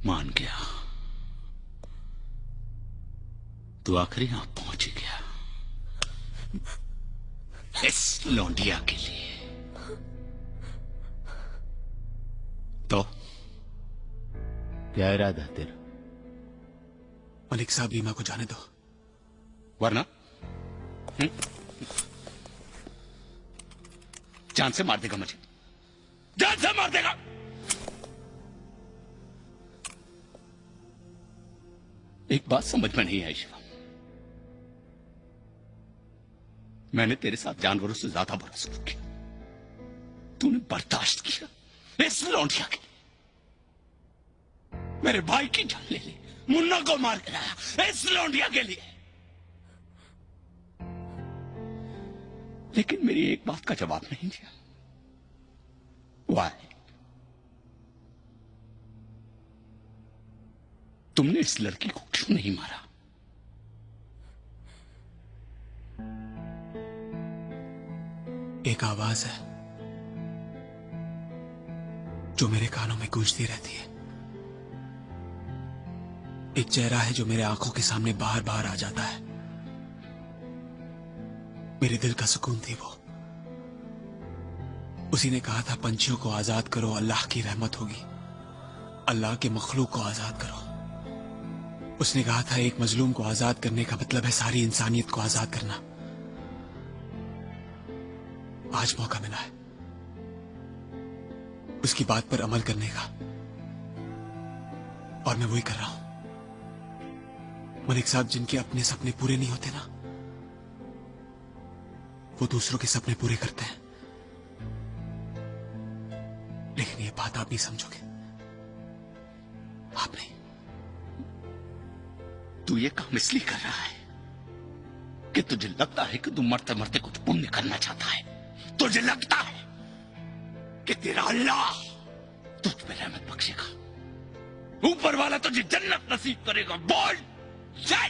मान गया। तू आखिरी यहां पहुंच गया इस लौंडिया के लिए। तो क्या इरादा तेरा? मलिक साहब, रीमा को जाने दो, वरना जान से मार देगा मुझे, जान से मार देगा। एक बात समझ में नहीं आई शिवा, मैंने तेरे साथ जानवरों से ज्यादा बुरा सलूक किया, तूने बर्दाश्त किया इस लौंडिया के लिए। मेरे भाई की जान ले ली, मुन्ना को मार के लाया इस लौंडिया के लिए। लेकिन मेरी एक बात का जवाब नहीं दिया। वाई? तुमने इस लड़की को क्यों नहीं मारा? एक आवाज है जो मेरे कानों में गूंजती रहती है, एक चेहरा है जो मेरे आंखों के सामने बार बार आ जाता है। मेरे दिल का सुकून थी वो। उसी ने कहा था पंछियों को आजाद करो, अल्लाह की रहमत होगी। अल्लाह के मखलूक को आजाद करो। उसने कहा था एक मजलूम को आजाद करने का मतलब है सारी इंसानियत को आजाद करना। आज मौका मिला है उसकी बात पर अमल करने का, और मैं वही कर रहा हूं। मलिक साहब, जिनके अपने सपने पूरे नहीं होते ना, वो दूसरों के सपने पूरे करते हैं। लेकिन ये बात आप नहीं समझोगे, आप नहीं। तू ये काम इसलिए कर रहा है कि तुझे लगता है कि तू मरते मरते कुछ पुण्य करना चाहता है। तुझे लगता है कि तेरा अल्लाह तुझ पे रहमत बख्शेगा, ऊपर वाला तुझे जन्नत नसीब करेगा। बोल जय।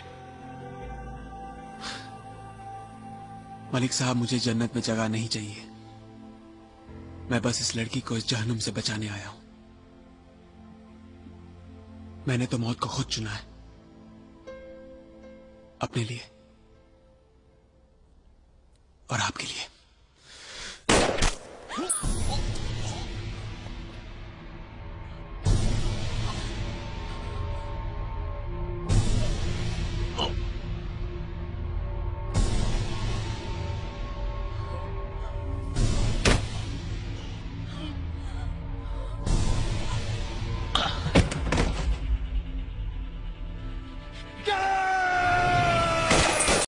मलिक साहब, मुझे जन्नत में जगह नहीं चाहिए। मैं बस इस लड़की को इस जहन्नुम से बचाने आया हूं। मैंने तो मौत को खुद चुना है, अपने लिए और आपके लिए।